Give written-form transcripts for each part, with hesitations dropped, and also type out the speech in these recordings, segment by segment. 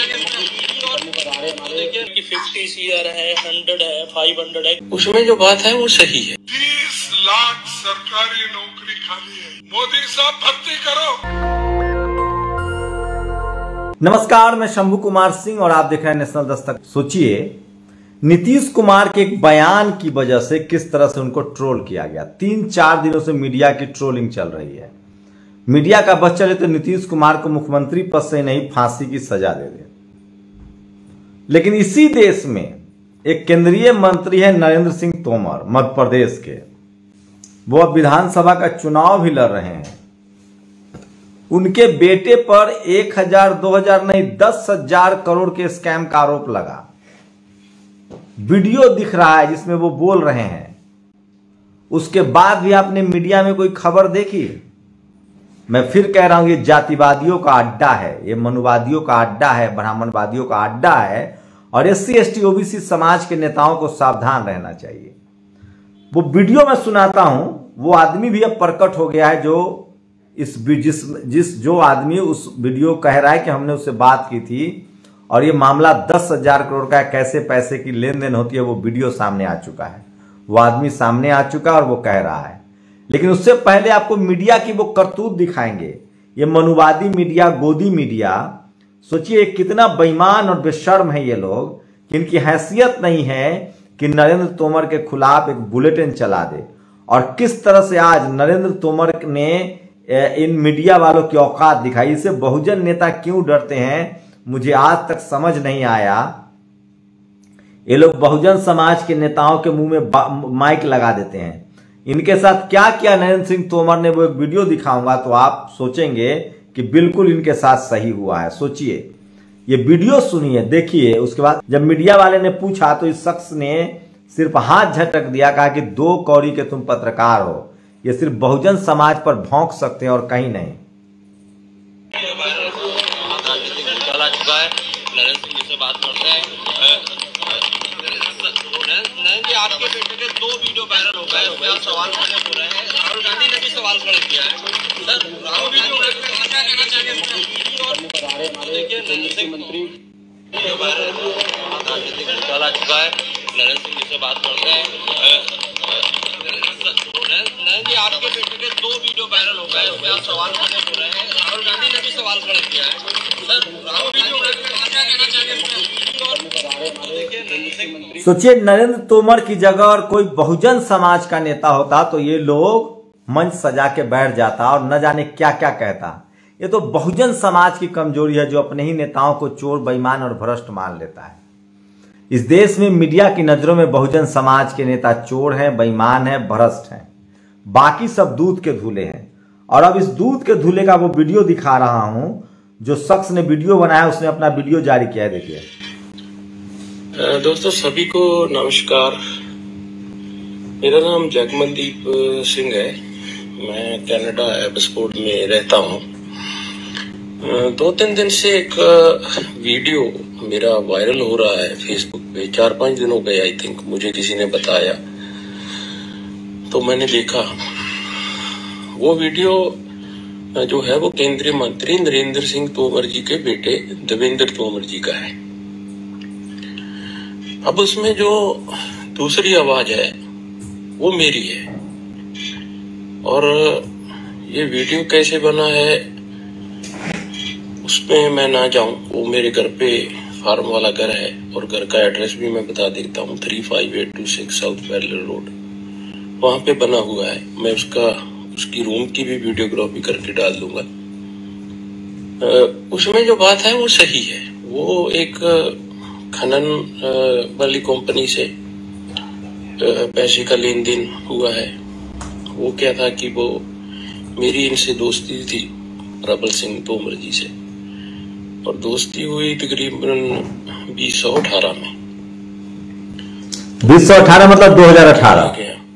देखिए कि 50 CR है, 100 है, 500 है, उसमें जो बात है वो सही है। 30 लाख सरकारी नौकरी खाली है, मोदी साहब भर्ती करो। नमस्कार, मैं शंभू कुमार सिंह और आप देख रहे हैं नेशनल दस्तक। सोचिए, नीतीश कुमार के एक बयान की वजह से किस तरह से उनको ट्रोल किया गया। 3-4 दिनों से मीडिया की ट्रोलिंग चल रही है। मीडिया का बस चले तो नीतीश कुमार को मुख्यमंत्री पद से नहीं फांसी की सजा दे दे। लेकिन इसी देश में एक केंद्रीय मंत्री है नरेंद्र सिंह तोमर, मध्य प्रदेश के। वो अब विधानसभा का चुनाव भी लड़ रहे हैं। उनके बेटे पर 1000, 2000 नहीं 10,000 करोड़ के स्कैम का आरोप लगा। वीडियो दिख रहा है जिसमें वो बोल रहे हैं। उसके बाद भी आपने मीडिया में कोई खबर देखी? मैं फिर कह रहा हूं, ये जातिवादियों का अड्डा है, ये मनुवादियों का अड्डा है, ब्राह्मणवादियों का अड्डा है। और SC, ST, OBC समाज के नेताओं को सावधान रहना चाहिए। वो वीडियो में सुनाता हूं, वो आदमी भी अब प्रकट हो गया है जो आदमी उस वीडियो कह रहा है कि हमने उससे बात की थी और ये मामला 10,000 करोड़ का कैसे पैसे की लेन देन होती है, वो वीडियो सामने आ चुका है। वो आदमी सामने आ चुका है और वो कह रहा है। लेकिन उससे पहले आपको मीडिया की वो करतूत दिखाएंगे। ये मनुवादी मीडिया, गोदी मीडिया, सोचिए कितना बेईमान और बेशर्म है ये लोग कि इनकी हैसियत नहीं है कि नरेंद्र तोमर के खिलाफ एक बुलेटिन चला दे। और किस तरह से आज नरेंद्र तोमर ने इन मीडिया वालों की औकात दिखाई। इसे बहुजन नेता क्यों डरते हैं, मुझे आज तक समझ नहीं आया। ये लोग बहुजन समाज के नेताओं के मुंह में माइक लगा देते हैं। इनके साथ क्या किया नरेंद्र सिंह तोमर ने, वो एक वीडियो दिखाऊंगा तो आप सोचेंगे कि बिल्कुल इनके साथ सही हुआ है। सोचिए, ये वीडियो सुनिए, देखिए। उसके बाद जब मीडिया वाले ने पूछा तो इस शख्स ने सिर्फ हाथ झटक दिया, कहा कि 2 कौड़ी के तुम पत्रकार हो, ये सिर्फ बहुजन समाज पर भौंक सकते हैं और कहीं नहीं। नरेंद्र सिंह जी से बात करते हैं। नरेंद्र जी, आपके बेटे के 2 वीडियो वायरल हो गए, उसमें आप सवाल खड़े हो रहे हैं। राहुल गांधी ने भी सवाल खड़े किया है। सर, राहुल गांधी क्या कहना चाहेंगे? देखिए, नरेंद्र सिंह मंत्री वीडियो वायरल निकाला चुका है। नरेंद्र सिंह जी से बात करते हैं। नरेंद्र जी, आपके बेटे के 2 वीडियो वायरल हो गए, उसमें आप सवाल खड़े हो रहे हैं। राहुल गांधी ने भी सवाल खड़े किया है। सर, राहुल गांधी क्या कहना चाहेंगे? सोचिए, नरेंद्र तोमर की जगह और कोई बहुजन समाज का नेता होता तो ये लोग मंच सजा के बैठ जाता और न जाने क्या क्या कहता। ये तो बहुजन समाज की कमजोरी है जो अपने ही नेताओं को चोर, बेईमान और भ्रष्ट मान लेता है। इस देश में मीडिया की नजरों में बहुजन समाज के नेता चोर हैं, बेईमान हैं, भ्रष्ट हैं। बाकी सब दूध के धूले हैं। और अब इस दूध के धूले का वो वीडियो दिखा रहा हूं। जो शख्स ने वीडियो बनाया उसने अपना वीडियो जारी किया है, देखिए। दोस्तों सभी को नमस्कार। मेरा नाम जगमनदीप सिंह है। मैं कनाडा एब्सफोर्ड में रहता हूँ। 2-3 दिन से एक वीडियो मेरा वायरल हो रहा है फेसबुक पे। 4-5 दिन हो गए आई थिंक, मुझे किसी ने बताया तो मैंने देखा। वो वीडियो जो है वो केंद्रीय मंत्री नरेंद्र सिंह तोमर जी के बेटे देवेंद्र तोमर जी का है। अब उसमें जो दूसरी आवाज है वो मेरी है। और ये वीडियो कैसे बना है उसमें मैं ना जाऊं। वो मेरे घर पे फार्म वाला घर है और घर का एड्रेस भी मैं बता देता हूँ। 35826 साउथ पैरेलल रोड, वहां पे बना हुआ है। मैं उसकी रूम की भी वीडियोग्राफी करके डाल दूंगा। उसमें जो बात है वो सही है। वो एक खनन वाली कंपनी से पैसे का लेन देन हुआ है। वो क्या था कि वो मेरी इनसे दोस्ती थी प्रबल सिंह तोमर जी से, और दोस्ती हुई तकरीबन 2018 में। 2018 मतलब 2018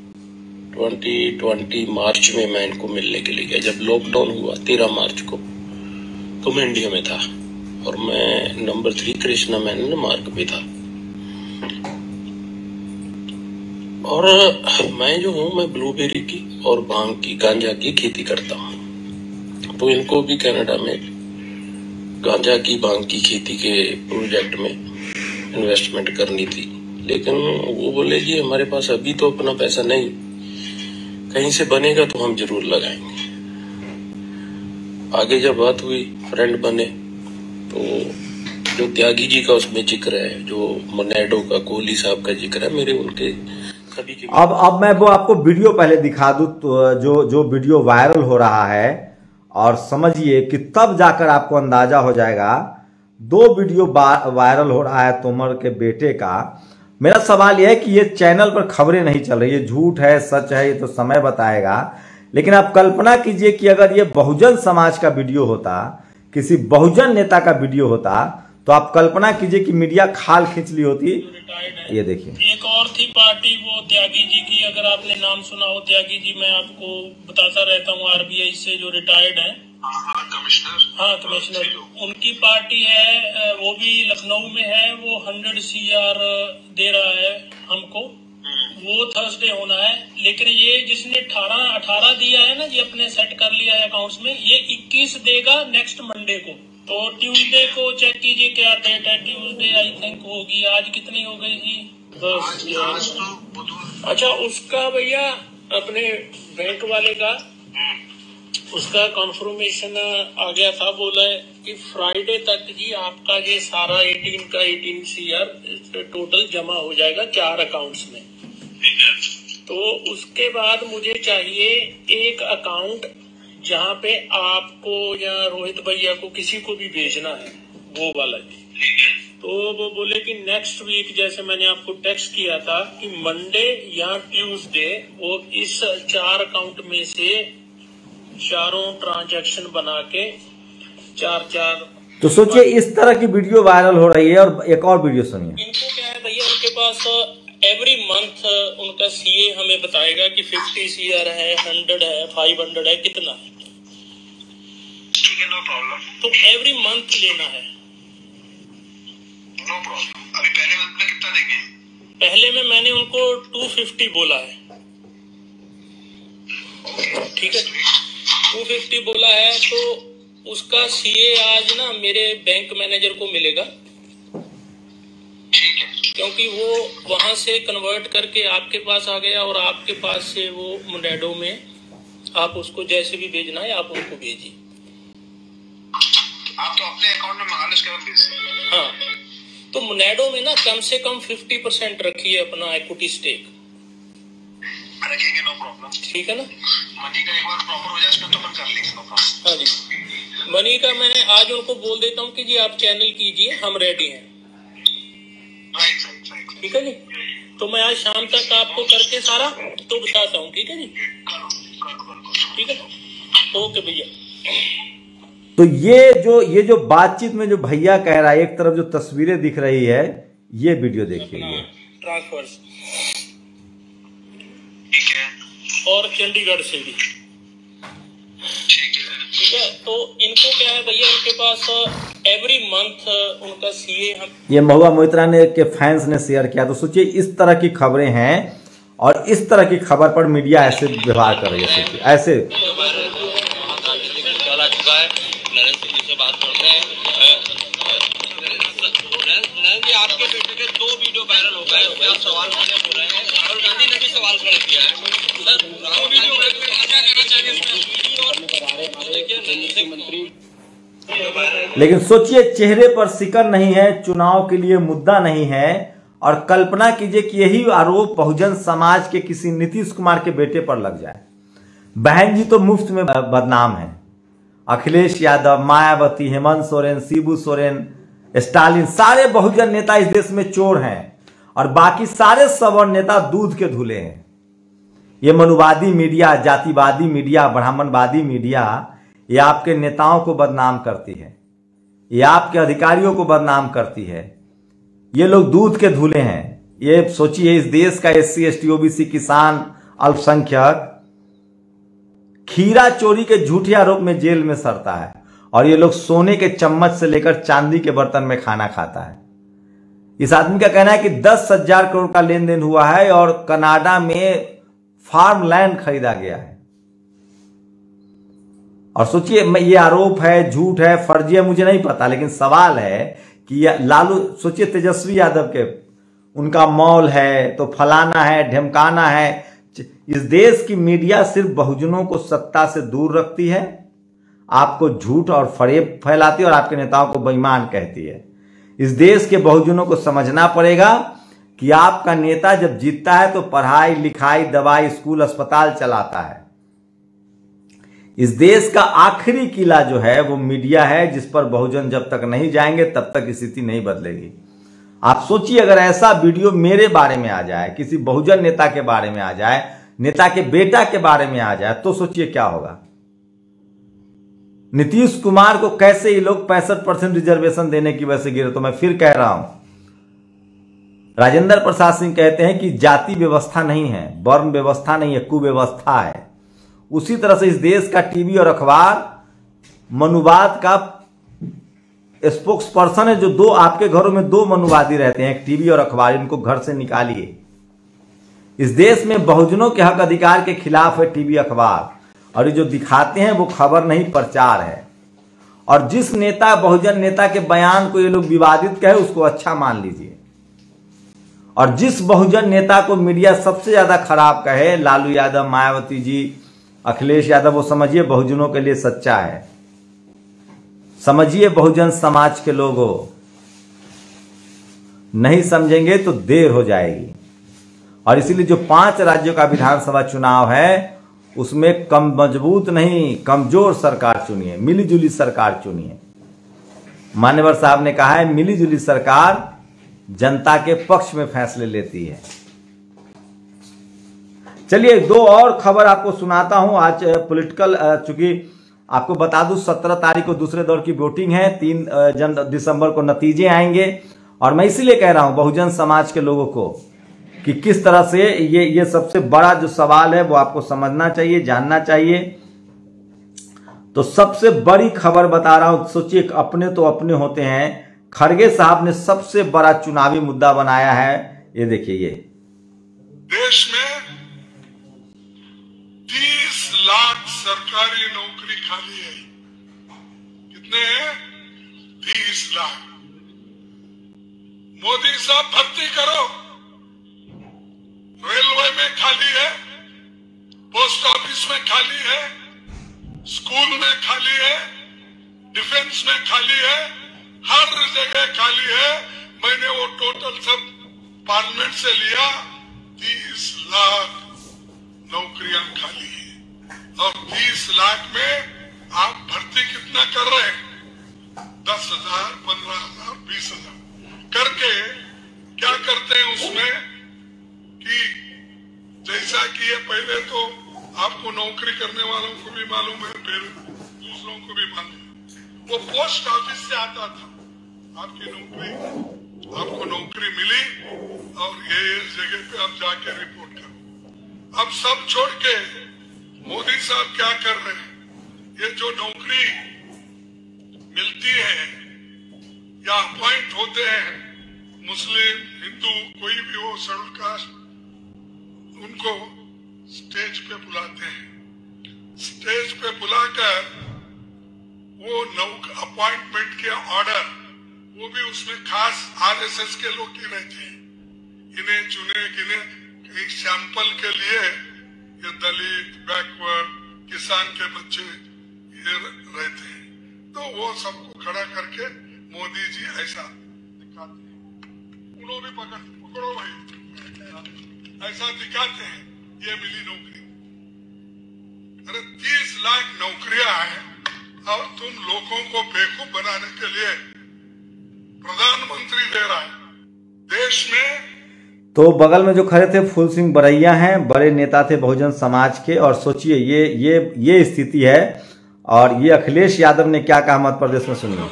2020 मार्च में मैं इनको मिलने के लिए गया। जब लॉकडाउन हुआ 13 मार्च को, तो मैं इंडिया में था और मैं नंबर 3 कृष्णा मैनन मार्ग पे था। और मैं जो हूँ, मैं ब्लूबेरी की और भांग की, गांजा की खेती करता हूँ। तो इनको भी कनाडा में गांजा की भांग की खेती के प्रोजेक्ट में इन्वेस्टमेंट करनी थी, लेकिन वो बोले जी हमारे पास अभी तो अपना पैसा नहीं, कहीं से बनेगा तो हम जरूर लगाएंगे। आगे जब बात हुई, फ्रेंड बने, तो जो त्यागी जी का उसमें जिक्र है, जो मोनेडो का कोहली साहब का जिक्र है, मेरे उनके सभी के। अब मैं वो आपको वीडियो पहले दिखा दूं, तो जो वीडियो वायरल हो रहा है, और समझिए कि तब जाकर आपको अंदाजा हो जाएगा। 2 वीडियो वायरल हो रहा है तोमर के बेटे का। मेरा सवाल यह है कि ये चैनल पर खबरें नहीं चल रही, ये झूठ है सच है ये तो समय बताएगा, लेकिन आप कल्पना कीजिए कि अगर ये बहुजन समाज का वीडियो होता, किसी बहुजन नेता का वीडियो होता, तो आप कल्पना कीजिए कि मीडिया खाल खींच ली होती। ये देखिए, एक और थी पार्टी वो त्यागी जी की, अगर आपने नाम सुना हो त्यागी जी, मैं आपको बताता रहता हूँ, आरबीआई से जो रिटायर्ड है, कमिश्नर, उनकी पार्टी है, वो भी लखनऊ में है, वो 100 CR दे रहा है हमको, वो थर्सडे होना है। लेकिन ये जिसने 18 दिया है ना जी, अपने सेट कर लिया है अकाउंट्स में, ये 21 देगा नेक्स्ट मंडे को। तो ट्यूसडे को चेक कीजिए क्या डेट है, ट्यूसडे आई थिंक होगी। आज कितनी हो गई जी? 10। अच्छा, उसका भैया अपने बैंक वाले का उसका कॉन्फर्मेशन आ गया था, बोला है कि फ्राइडे तक जी आपका ये सारा 18 CR टोटल जमा हो जाएगा 4 अकाउंट्स में। तो उसके बाद मुझे चाहिए एक अकाउंट जहाँ पे आपको या रोहित भैया को किसी को भी भेजना है, वो वाला जी। तो वो बोले कि नेक्स्ट वीक, जैसे मैंने आपको टेक्स्ट किया था कि मंडे या ट्यूसडे, वो इस 4 अकाउंट में से चारों ट्रांजैक्शन बना के 4। तो सोचिए इस तरह की वीडियो वायरल हो रही है। और एक और वीडियो सुनिए। इनको क्या है भैया, उनके पास एवरी मंथ उनका सीए हमें बताएगा कि 50 CR है, 100 है, 500 है, कितना है। ठीक है, नो प्रॉब्लम। तो एवरी मंथ लेना है, नो प्रॉब्लम। अभी पहले मंथ में कितना देंगे? पहले में मैंने उनको 250 बोला है, ठीक है, 250 बोला है। तो उसका सीए आज ना मेरे बैंक मैनेजर को मिलेगा, ठीक है, क्योंकि वो वहां से कन्वर्ट करके आपके पास आ गया, और आपके पास से वो मोनेडो में आप उसको जैसे भी भेजना है आप उनको भेजिए। आप तो अपने अकाउंट में मंगा लो, उसके बाद भेज। हाँ, तो मोनेडो में ना कम से कम 50% रखिए अपना इक्विटी स्टेक, रखेंगे, नो प्रॉब्लम। ठीक है ना। मनी का एक बार प्रॉपर हो जाए उसमें तो अपन कर लेंगे, नो प्रॉब्लम। हाँ जी, मनी का मैं आज उनको बोल देता हूँ कि जी आप चैनल कीजिए, हम रेडी हैं। राइट। ठीक है जी, तो मैं आज शाम तक आपको करके सारा तो बताता हूँ, ठीक है जी। ठीक है, ओके भैया। तो ये जो बातचीत में जो भैया कह रहा है, एक तरफ जो तस्वीरें दिख रही है, ये वीडियो देखिए। ट्रांसफर ठीक है, और चंडीगढ़ से भी, ठीक है। तो इनको क्या है भैया, उनके पास एवरी मंथ उनका सीए हम, ये महुआ मोहित्रा ने के फैंस ने शेयर किया। तो सोचिए इस तरह की खबरें हैं, और इस तरह की खबर पर मीडिया ऐसे व्यवहार कर रही है। सोचिए ऐसे आपके बेटे के 2 वीडियो वायरल हो गए, उसपे आप सवाल करने बोल रहे हैं। राहुल गांधी ने भी सवाल खड़ा किया है सर, 2 वीडियो क्या कहना चाहिए मंत्री। लेकिन सोचिए चेहरे पर सिकन नहीं है, चुनाव के लिए मुद्दा नहीं है, और कल्पना कीजिए कि यही आरोप बहुजन समाज के किसी नीतीश कुमार के बेटे पर लग जाए। बहन जी तो मुफ्त में बदनाम है। अखिलेश यादव, मायावती, हेमंत सोरेन, शिबू सोरेन, स्टालिन, सारे बहुजन नेता इस देश में चोर हैं, और बाकी सारे सवर्ण नेता दूध के धुले हैं। ये मनुवादी मीडिया, जातिवादी मीडिया, ब्राह्मणवादी मीडिया, ये आपके नेताओं को बदनाम करती है, ये आपके अधिकारियों को बदनाम करती है। ये लोग दूध के धुले हैं। ये सोचिए इस देश का SC ST OBC किसान अल्पसंख्यक खीरा चोरी के झूठे आरोप में जेल में सड़ता है, और ये लोग सोने के चम्मच से लेकर चांदी के बर्तन में खाना खाता है। इस आदमी का कहना है कि 10,000 करोड़ का लेन देन हुआ है, और कनाडा में फार्म लैंड खरीदा गया है। और सोचिए, ये आरोप है, झूठ है, फर्जी है, मुझे नहीं पता, लेकिन सवाल है कि लालू, सोचिए तेजस्वी यादव के उनका मॉल है तो फलाना है, ढमकाना है। इस देश की मीडिया सिर्फ बहुजनों को सत्ता से दूर रखती है, आपको झूठ और फरेब फैलाती है और आपके नेताओं को बेईमान कहती है। इस देश के बहुजनों को समझना पड़ेगा कि आपका नेता जब जीतता है तो पढ़ाई लिखाई, दवाई, स्कूल, अस्पताल चलाता है। इस देश का आखिरी किला जो है वो मीडिया है, जिस पर बहुजन जब तक नहीं जाएंगे तब तक स्थिति नहीं बदलेगी। आप सोचिए, अगर ऐसा वीडियो मेरे बारे में आ जाए, किसी बहुजन नेता के बारे में आ जाए, नेता के बेटा के बारे में आ जाए, तो सोचिए क्या होगा। नीतीश कुमार को कैसे ये लोग 65% रिजर्वेशन देने की वजह से गिरे। तो मैं फिर कह रहा हूं, राजेंद्र प्रसाद सिंह कहते हैं कि जाति व्यवस्था नहीं है, वर्ण व्यवस्था नहीं है, कुव्यवस्था है। उसी तरह से इस देश का टीवी और अखबार मनुवाद का स्पोक्स पर्सन है। जो दो आपके घरों में दो मनुवादी रहते हैं, एक टीवी और अखबार, इनको घर से निकालिए। इस देश में बहुजनों के हक अधिकार के खिलाफ है टीवी अखबार, और ये जो दिखाते हैं वो खबर नहीं, प्रचार है। और जिस नेता, बहुजन नेता के बयान को ये लोग विवादित कहे, उसको अच्छा मान लीजिए। और जिस बहुजन नेता को मीडिया सबसे ज्यादा खराब कहे, लालू यादव, मायावती जी, अखिलेश यादव, वो समझिए बहुजनों के लिए सच्चा है। समझिए बहुजन समाज के लोगों, नहीं समझेंगे तो देर हो जाएगी। और इसीलिए जो 5 राज्यों का विधानसभा चुनाव है, उसमें कम मजबूत नहीं, कमजोर सरकार चुनिए, मिलीजुली सरकार चुनिए। मान्यवर साहब ने कहा है, मिलीजुली सरकार जनता के पक्ष में फैसले लेती है। चलिए 2 और खबर आपको सुनाता हूं। आज पॉलिटिकल, चूंकि आपको बता दूं 17 तारीख को दूसरे दौर की वोटिंग है, 3 दिसंबर को नतीजे आएंगे। और मैं इसीलिए कह रहा हूं बहुजन समाज के लोगों को कि किस तरह से ये सबसे बड़ा जो सवाल है वो आपको समझना चाहिए, जानना चाहिए। तो सबसे बड़ी खबर बता रहा हूं, सोचिए, अपने तो अपने होते हैं। खड़गे साहब ने सबसे बड़ा चुनावी मुद्दा बनाया है, ये देखिए। ये देश में 30 लाख सरकारी नौकरी खाली है। कितने हैं? 30 लाख। मोदी साहब भर्ती करो। रेलवे में खाली है, पोस्ट ऑफिस में खाली है, स्कूल में खाली है, डिफेंस में खाली है, हर जगह खाली है। मैंने वो टोटल सब पार्लियामेंट से लिया, 30 लाख नौकरियां खाली है। और 30 लाख में आप भर्ती कितना कर रहे हैं? 10,000, 15,000, 20,000 करके क्या करते हैं उसमें कि जैसा कि ये पहले तो आपको नौकरी करने वालों को भी मालूम है, फिर दूसरों को भी मालूम है, वो पोस्ट ऑफिस से आता था। आपकी नौकरी, आपको नौकरी मिली और ये जगह पे आप जाके रिपोर्ट करो। अब सब छोड़ के मोदी साहब क्या कर रहे हैं? ये जो नौकरी मिलती है या अपॉइंट होते हैं, मुस्लिम, हिंदू, कोई भी हो, शेड्यूल कास्ट, उनको स्टेज पे बुलाते हैं। स्टेज पे बुलाकर वो अपॉइंटमेंट के ऑर्डर, वो भी उसमें खास आरएसएस के लोग ही रहते हैं। इन्हें चुने गिने एक सैंपल के लिए ये दलित, बैकवर्ड, किसान के बच्चे ये रहते हैं। तो वो सबको खड़ा करके मोदी जी ऐसा दिखाते हैं, उन्होंने पकड़ो भाई, ऐसा दिखाते हैं, ये मिली नौकरी। अरे 30 लाख नौकरियां हैं और तुम लोगों को बेवकूफ बनाने के लिए प्रधानमंत्री दे रहा है देश में। तो बगल में जो खड़े थे फूल सिंह बरैया हैं, बड़े नेता थे बहुजन समाज के। और सोचिए ये स्थिति है। और ये अखिलेश यादव ने क्या कहा मध्य प्रदेश में, सुनिए।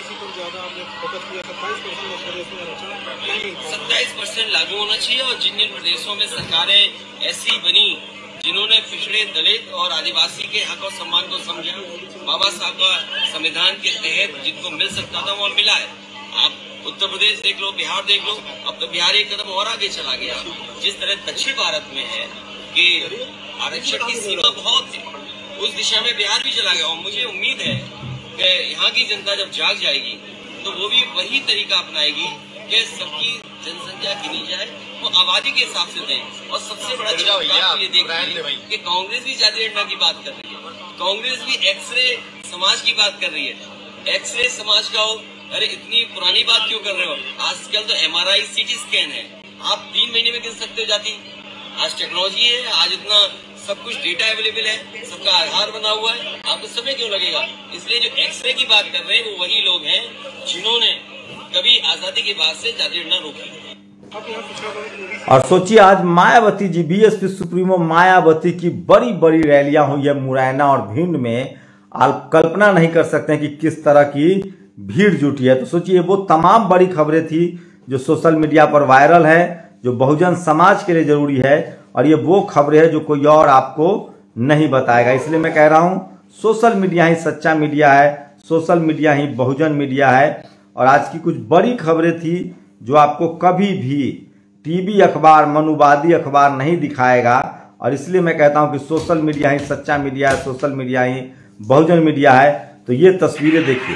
27% लागू होना चाहिए। और जिन जिन प्रदेशों में सरकारें ऐसी बनी जिन्होंने पिछड़े, दलित और आदिवासी के हक और सम्मान को समझा, बाबा साहब का संविधान के तहत जिनको मिल सकता था वो मिला है। आप उत्तर प्रदेश देख लो, बिहार देख लो, अब तो बिहार एक कदम और आगे चला गया। जिस तरह दक्षिण भारत में है कि आरक्षण की सीमा बहुत है, उस दिशा में बिहार भी चला गया। और मुझे उम्मीद है कि यहाँ की जनता जब जाग जाएगी तो वो भी वही तरीका अपनाएगी कि सबकी जनसंख्या गिनी जाए, वो आबादी के हिसाब से दें। और सबसे बड़ा चमत्कार ये देख रही है कि कांग्रेस भी जाति गणना की बात कर रही है, कांग्रेस भी एक्सरे समाज की बात कर रही है। एक्सरे समाज का हो, अरे इतनी पुरानी बात क्यों कर रहे हो? आजकल तो MRI CT स्कैन है, आप 3 महीने में गिन सकते हो जाति। आज टेक्नोलॉजी है, आज इतना सब कुछ डेटा अवेलेबल है, सबका आधार बना हुआ है, आपको समय क्यों लगेगा? इसलिए जो एक्सरे की बात कर रहे हैं वो वही लोग हैं जिन्होंने कभी आजादी के बाद से जाति गणना रोकी। और सोचिए आज मायावती जी, बीएसपी सुप्रीमो मायावती की बड़ी बड़ी रैलियां हुई है मुरैना और भिंड में। आप कल्पना नहीं कर सकते हैं कि किस तरह की भीड़ जुटी है। तो सोचिए वो तमाम बड़ी खबरें थी जो सोशल मीडिया पर वायरल है, जो बहुजन समाज के लिए जरूरी है, और ये वो खबरें हैं जो कोई और आपको नहीं बताएगा। इसलिए मैं कह रहा हूं सोशल मीडिया ही सच्चा मीडिया है, सोशल मीडिया ही बहुजन मीडिया है। और आज की कुछ बड़ी खबरें थी जो आपको कभी भी टीवी अखबार, मनुवादी अखबार नहीं दिखाएगा। और इसलिए मैं कहता हूं कि सोशल मीडिया ही सच्चा मीडिया है, सोशल मीडिया ही बहुजन मीडिया है। तो ये तस्वीरें देखिए।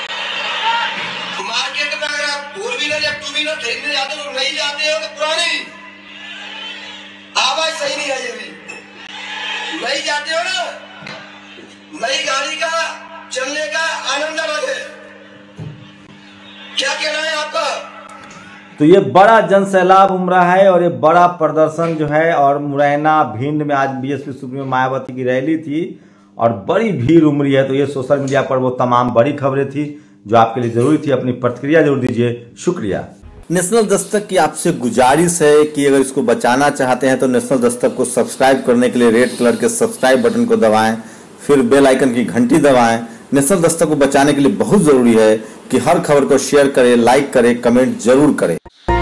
मार्केट में अगर आप 4 व्हीलर या 2 व्हीलर खरीदने जाते हो, नहीं जाते हो तो पुरानी आवाज सही नहीं आई, अभी नहीं जाते हो ना, नई गाड़ी का चलने का आनंद अलग है। क्या कहना है आपका? तो ये बड़ा जन सैलाब उमड़ा है और ये बड़ा प्रदर्शन जो है, और मुरैना भिंड में आज बीएसपी सुप्रीमो मायावती की रैली थी और बड़ी भीड़ उमड़ी है। तो ये सोशल मीडिया पर वो तमाम बड़ी खबरें थी जो आपके लिए जरूरी थी। अपनी प्रतिक्रिया जरूर दीजिए। शुक्रिया। नेशनल दस्तक की आपसे गुजारिश है कि अगर इसको बचाना चाहते हैं तो नेशनल दस्तक को सब्सक्राइब करने के लिए रेड कलर के सब्सक्राइब बटन को दबाएं, फिर बेल आइकन की घंटी दबाएं। नेशनल दस्तक को बचाने के लिए बहुत जरूरी है कि हर खबर को शेयर करें, लाइक करें, कमेंट जरूर करें।